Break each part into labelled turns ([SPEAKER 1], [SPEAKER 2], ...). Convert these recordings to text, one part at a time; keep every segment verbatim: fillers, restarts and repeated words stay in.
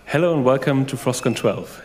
[SPEAKER 1] Hello and welcome to Frostcon twelve.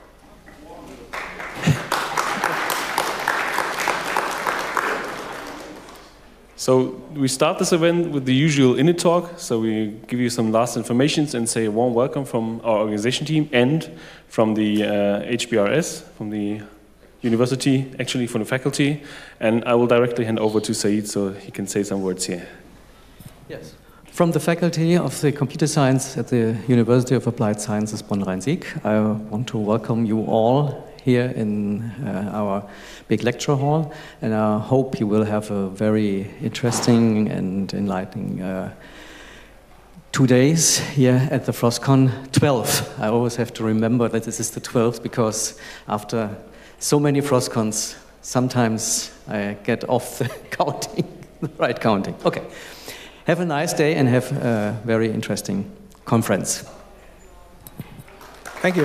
[SPEAKER 1] So we start this event with the usual init talk. So we give you some last informations and say a warm welcome from our organization team and from the uh, H B R S, from the university, actually from the faculty. And I will directly hand over to Said so he can say some words here.
[SPEAKER 2] Yes. From the faculty of the Computer Science at the University of Applied Sciences Bonn-Rhein-Sieg, I want to welcome you all here in uh, our big lecture hall, and I hope you will have a very interesting and enlightening uh, two days here at the Frostcon twelve. I always have to remember that this is the twelfth because after so many Frostcons, sometimes I get off the counting, the right counting. Okay. Have a nice day and have a very interesting conference.
[SPEAKER 3] Thank you.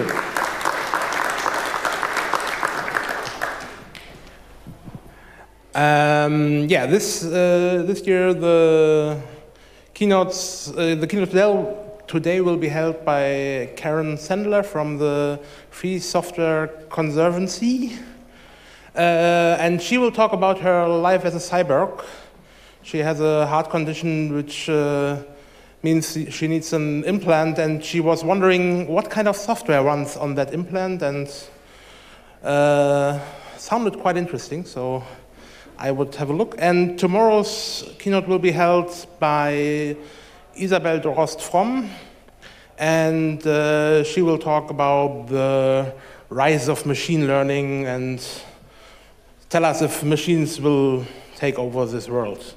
[SPEAKER 3] Um, yeah, this uh, this year the keynotes uh, the keynote today will be held by Karen Sandler from the Free Software Conservancy, uh, and she will talk about her life as a cyborg. She has a heart condition which uh, means she needs an implant, and she was wondering what kind of software runs on that implant, and uh, sounded quite interesting, so I would have a look. And tomorrow's keynote will be held by Isabel Drost-Fromm, and uh, she will talk about the rise of machine learning and tell us if machines will take over this world.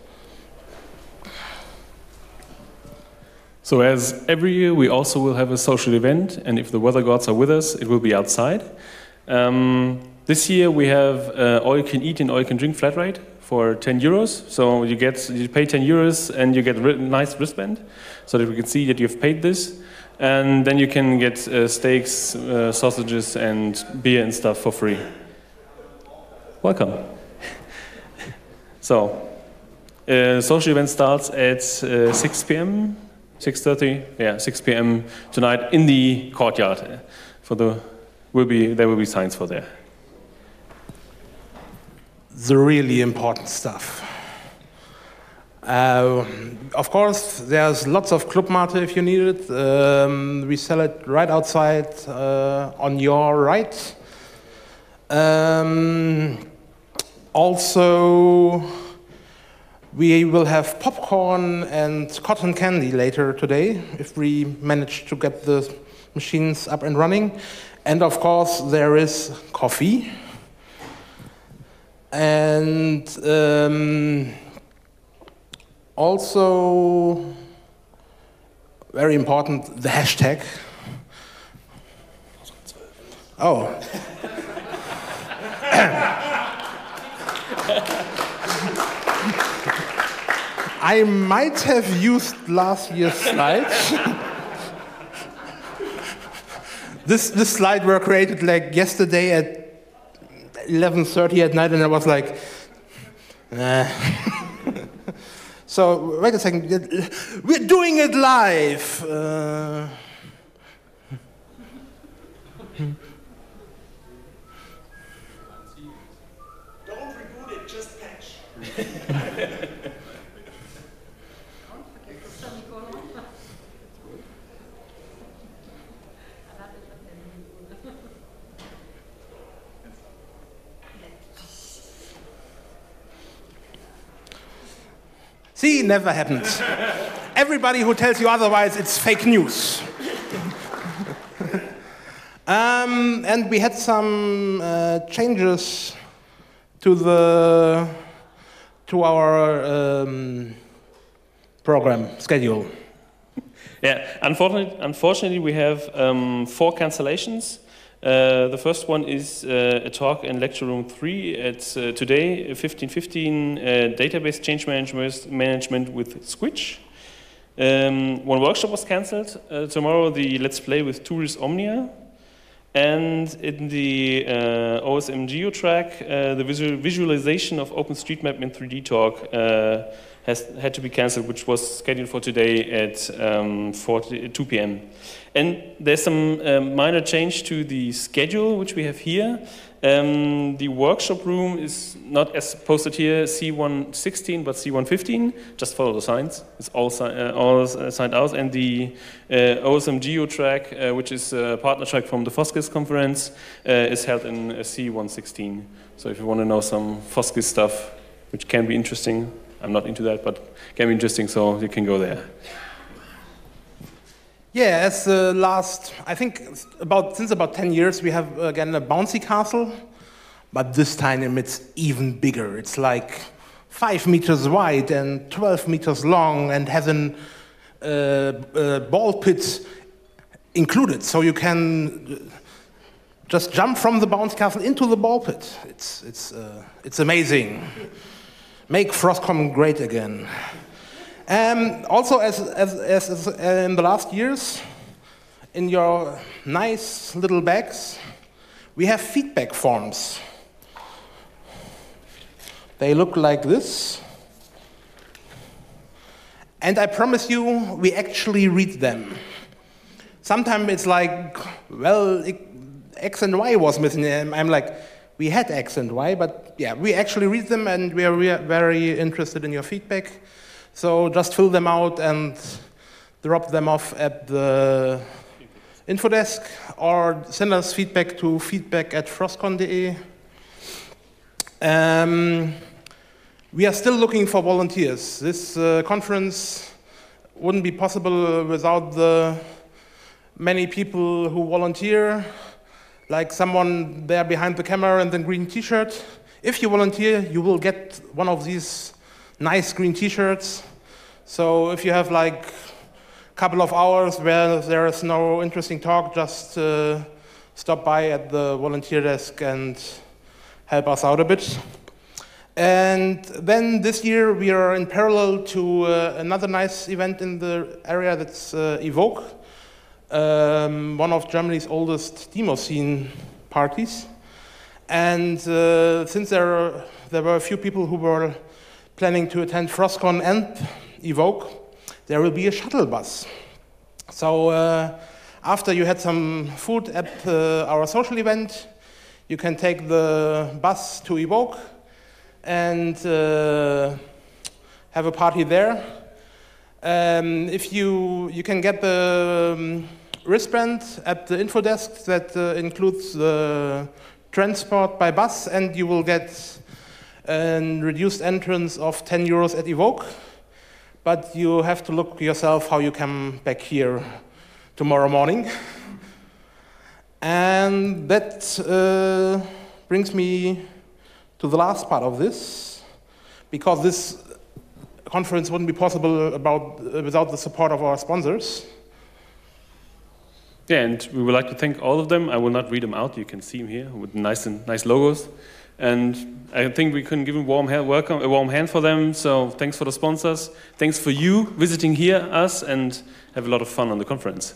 [SPEAKER 1] So as every year, we also will have a social event, and if the weather gods are with us, it will be outside. Um, this year we have uh, all you can eat and all you can drink flat rate for ten euros. So you get you pay ten euros and you get a nice wristband, so that we can see that you've paid this. And then you can get uh, steaks, uh, sausages, and beer and stuff for free. Welcome. So uh, social event starts at uh, six p m six thirty, yeah, six p m tonight in the courtyard. For the will be there will be signs for there.
[SPEAKER 3] The really important stuff. Uh, of course, there's lots of Club Mate if you need it. Um, we sell it right outside uh, on your right. Um, also. We will have popcorn and cotton candy later today, if we manage to get the machines up and running. And of course, there is coffee. And um, also, very important, the hashtag. Oh. I might have used last year's slides. this this slide were created like yesterday at eleven thirty at night, and I was like, nah. So wait a second, we're doing it live. Uh,
[SPEAKER 4] Don't reboot it, just patch.
[SPEAKER 3] See, never happened. Everybody who tells you otherwise, it's fake news. um, and we had some uh, changes to the to our um, program schedule.
[SPEAKER 1] Yeah, unfortunately, unfortunately we have um, four cancellations. Uh, the first one is uh, a talk in lecture room three at uh, today, fifteen fifteen, uh, database change management, management with Squitch. Um, one workshop was cancelled. Uh, tomorrow, the Let's Play with Touris Omnia. And in the uh, O S M GeoTrack, uh, the visual visualization of OpenStreetMap in three D talk uh, has had to be cancelled, which was scheduled for today at um, two p m And there's some um, minor change to the schedule, which we have here. Um, the workshop room is not as posted here C one sixteen, but C one fifteen. Just follow the signs. It's all, si uh, all uh, signed out. And the uh, O S M GeoTrack, uh, which is a partner track from the FOSGIS conference, uh, is held in uh, C one sixteen. So if you want to know some FOSGIS stuff, which can be interesting, I'm not into that, but can be interesting, so you can go there.
[SPEAKER 3] Yeah, as the last, I think about since about ten years, we have again a bouncy castle, but this time it's even bigger. It's like five meters wide and twelve meters long, and has an uh, uh, ball pit included, so you can just jump from the bouncy castle into the ball pit. It's it's uh, it's amazing. Make FrostCom great again. Um, also, as, as, as, as uh, in the last years, in your nice little bags, we have feedback forms. They look like this. And I promise you, we actually read them. Sometimes it's like, well, it, X and Y was missing. I'm like, we had X and Y, but yeah, we actually read them, and we are, we are very interested in your feedback. So just fill them out and drop them off at the info desk, or send us feedback to feedback at frostcon dot de. Um, we are still looking for volunteers. This uh, conference wouldn't be possible without the many people who volunteer, like someone there behind the camera in the green t-shirt. If you volunteer, you will get one of these nice green t-shirts. So if you have like a couple of hours where there is no interesting talk, just uh, stop by at the volunteer desk and help us out a bit. And then this year we are in parallel to uh, another nice event in the area, that's uh, Evoke, um, one of Germany's oldest demo scene parties. And uh, since there, are, there were a few people who were planning to attend FrostCon and Evoke, there will be a shuttle bus. So uh, after you had some food at uh, our social event, you can take the bus to Evoke and uh, have a party there. Um, if you, you can get the um, wristband at the info desk that uh, includes the transport by bus, and you will get a reduced entrance of ten euros at Evoke. But you have to look yourself how you come back here tomorrow morning. And that uh, brings me to the last part of this, because this conference wouldn't be possible about, uh, without the support of our sponsors.
[SPEAKER 1] Yeah, and we would like to thank all of them. I will not read them out. You can see them here with nice and nice logos. And I think we can give a warm hand, welcome, a warm hand for them. So thanks for the sponsors. Thanks for you visiting here, us, and have a lot of fun on the conference.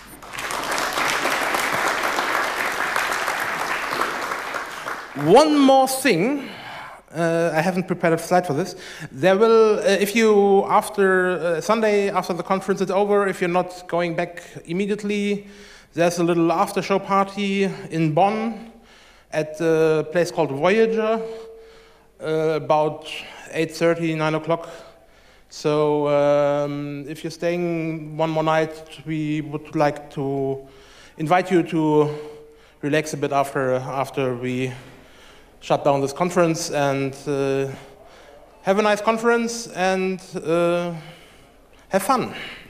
[SPEAKER 3] One more thing. Uh, I haven't prepared a slide for this. There will, uh, if you, after uh, Sunday, after the conference is over, if you're not going back immediately, there's a little after-show party in Bonn at a place called Voyager, uh, about eight thirty, nine o'clock. So um, if you're staying one more night, we would like to invite you to relax a bit after, after we shut down this conference, and uh, have a nice conference and uh, have fun.